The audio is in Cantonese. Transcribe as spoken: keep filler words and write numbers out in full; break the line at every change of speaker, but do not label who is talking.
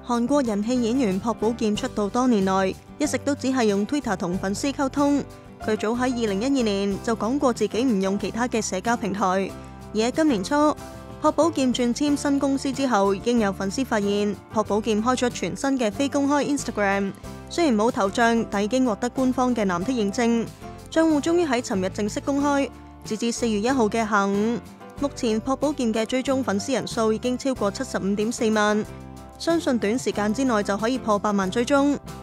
韓國人氣演員朴寶劍出道多年來，一直都只係用 Twitter 同粉絲溝通。佢早喺二零一二年就講過自己唔用其他嘅社交平台。而喺今年初，朴寶劍轉簽新公司之後，已經有粉絲發現朴寶劍開咗全新嘅非公開 Instagram， 雖然冇頭像，但已經獲得官方嘅藍剔認證。賬戶終於喺尋日正式公開，截至四月一號嘅下午，目前朴寶劍嘅追蹤粉絲人數已經超過七十五點四萬，相信短時間之內就可以破百萬追蹤。